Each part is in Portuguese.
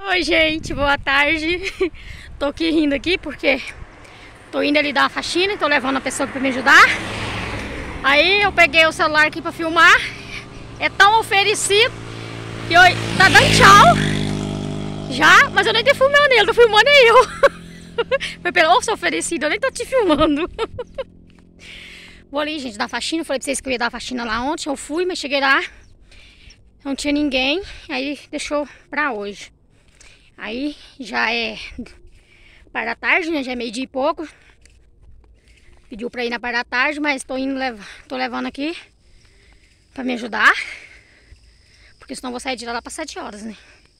Oi, gente, boa tarde. Tô aqui rindo aqui porque tô indo ali dar uma faxina e tô levando a pessoa pra me ajudar. Aí eu peguei o celular aqui pra filmar. É tão oferecido que eu tá dando tchau já, mas eu nem tô filmando ele, tô filmando eu. Foi pelo seu oferecido, eu nem tô te filmando. Vou ali, gente, dar faxina. Falei pra vocês que eu ia dar faxina lá ontem. Eu fui, mas cheguei lá, não tinha ninguém. Aí deixou pra hoje. Aí já é parte da tarde, né? Já é meio-dia e pouco. Pediu pra ir na parte da tarde, mas tô indo tô levando aqui pra me ajudar. Porque senão eu vou sair de lá pra 7 horas, né?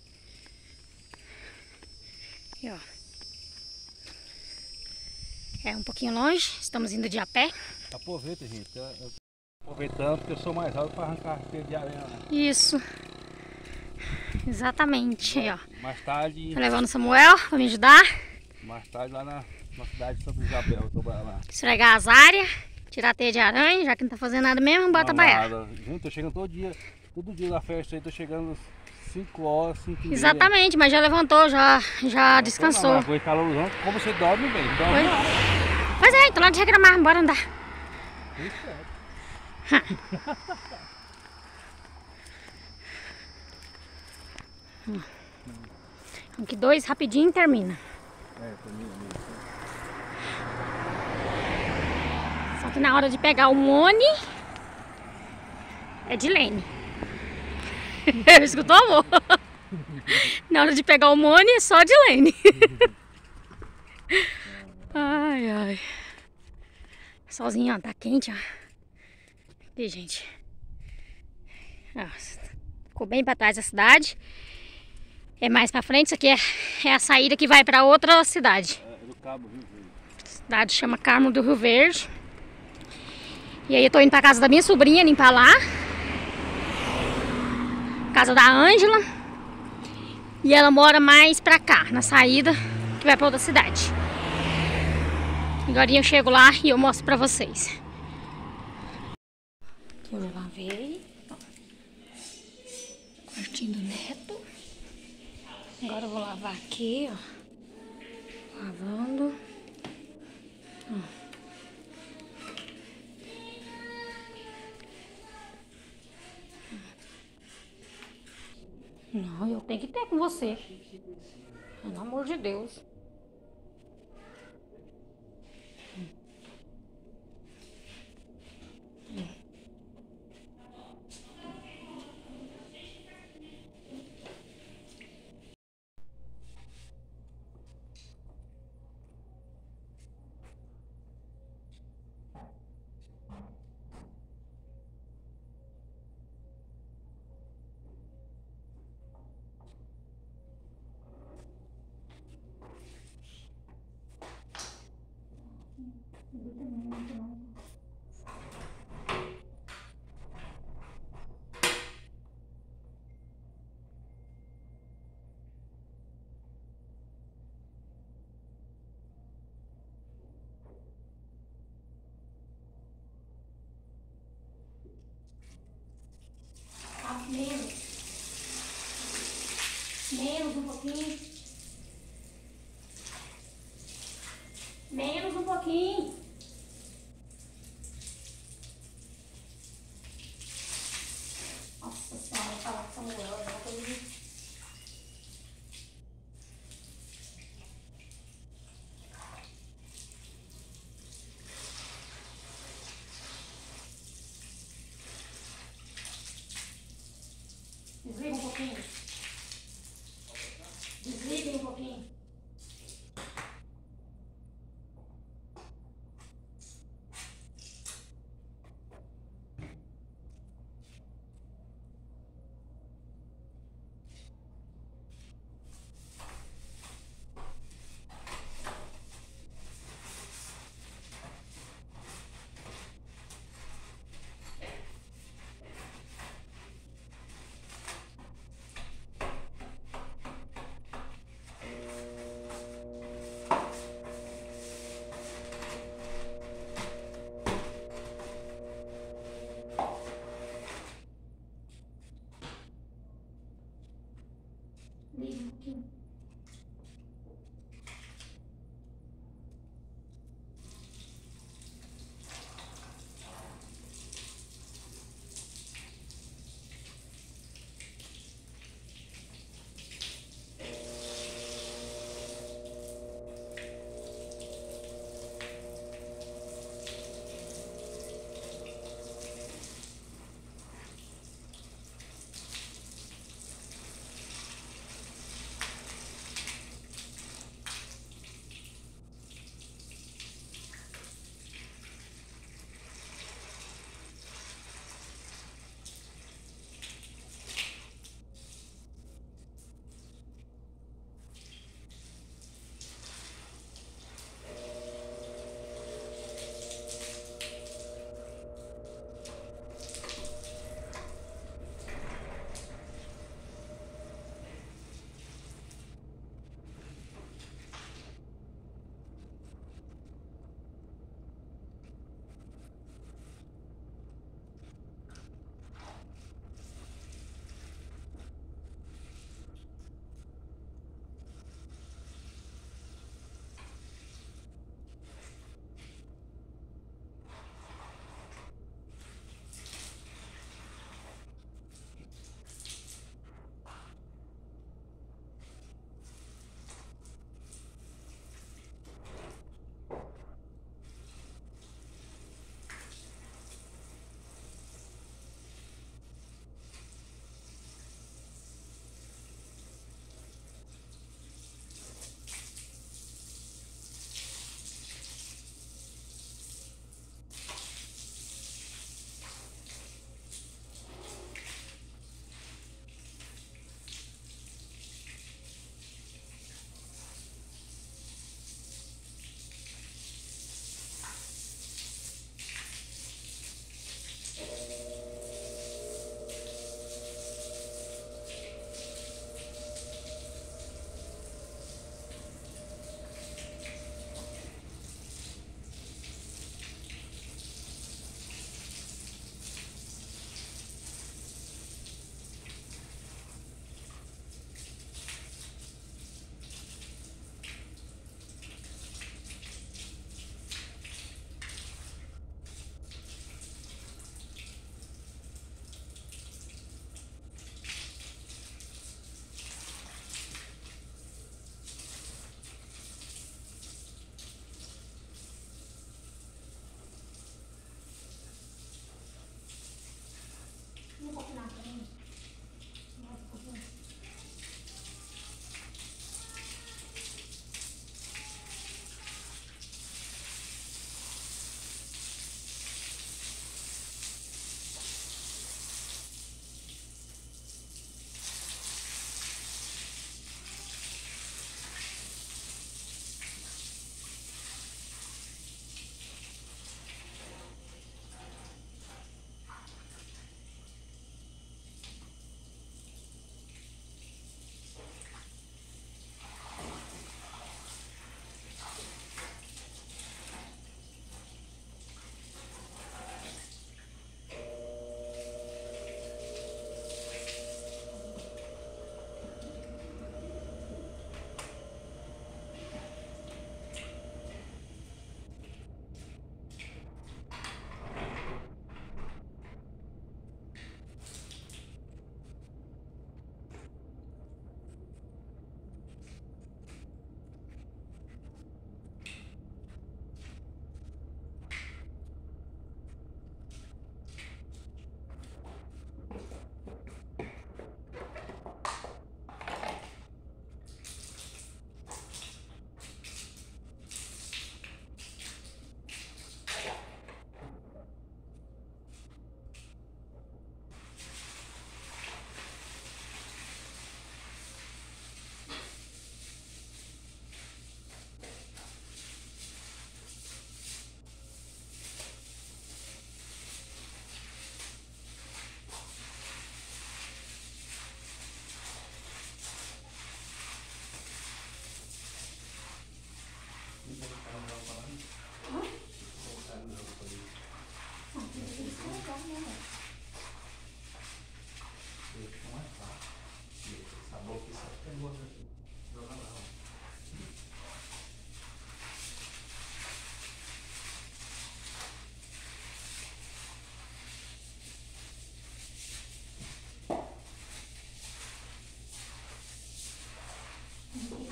Aqui, ó. É um pouquinho longe, estamos indo de a pé. Aproveita, gente. Aproveitando que eu sou mais alto para arrancar a rasteira de areia, né? Isso. Exatamente. Aí, ó. Mais tarde. Tô levando o Samuel pra me ajudar. Mais tarde lá na cidade de Santa Isabel, eu tô lá. Esfregar as áreas, tirar a teia de aranha, já que não tá fazendo nada mesmo, bora trabalhar. Gente, tô chegando todo dia da festa aí, tô chegando 5 horas, 5 e meia. Exatamente, mas já levantou, já descansou. Foi calorzão, como você dorme bem, dorme nada. Pois é, então lá de reclamar, bora andar. Aqui 2 rapidinho termina. Termina mesmo. Só que na hora de pegar o Mone é de Lene. Escutou, amor? Na hora de pegar o Mone é só de Lene. Ai, ai. Solzinho, ó, tá quente, ó. Aqui, gente. Nossa, ficou bem pra trás da cidade. É mais pra frente, isso aqui é a saída que vai pra outra cidade. É do Cabo Rio Verde. A cidade chama Carmo do Rio Verde. E aí eu tô indo pra casa da minha sobrinha limpar lá. Casa da Ângela. E ela mora mais pra cá, na saída que vai pra outra cidade. Agora eu chego lá e eu mostro pra vocês. Aqui eu já lavei. Quartinho do Neto. Agora eu vou lavar aqui, ó. Lavando. Ó. Não, eu tenho que ter com você. Pelo amor de Deus. Menos um pouquinho. Menos um pouquinho. Nossa senhora, vou falar com Samuel, eu já tô indo. Desliga um pouquinho. Desliga um pouquinho. Liga um pouquinho.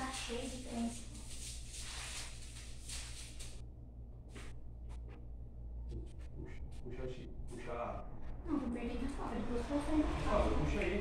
tá cheio de trem. Puxa. Não, vou perder na fora, depois eu vou sair. Puxa aí.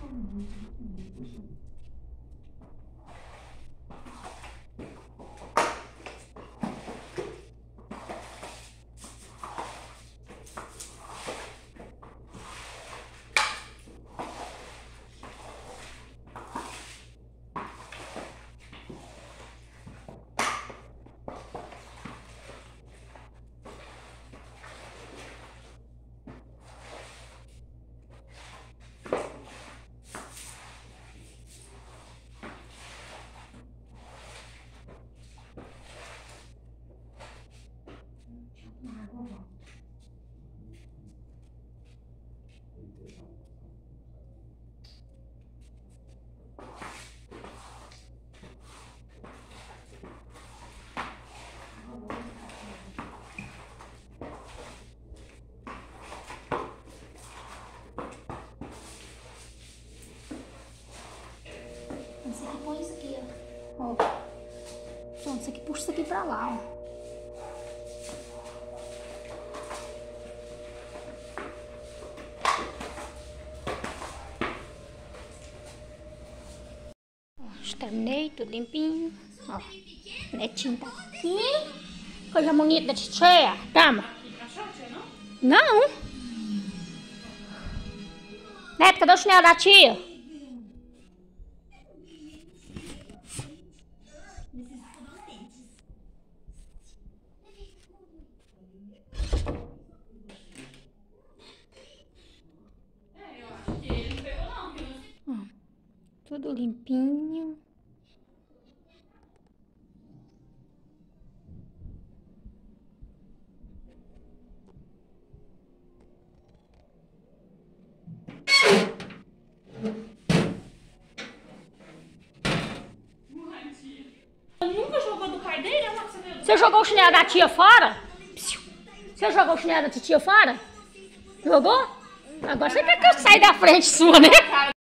Esse aqui põe isso aqui, ó. Pronto, isso aqui puxa isso aqui pra lá, ó. Terminei, tudo limpinho. Ó, Netinho tá aqui. Coisa bonita da titia. Tama. Não. Neto, cadê o chinelo da tia? Tudo limpinho. Nunca jogou do pai dele? Você jogou o chinelo da tia fora? Você jogou o chinelo da tia fora? Jogou? Agora você quer que eu saia da frente sua, né?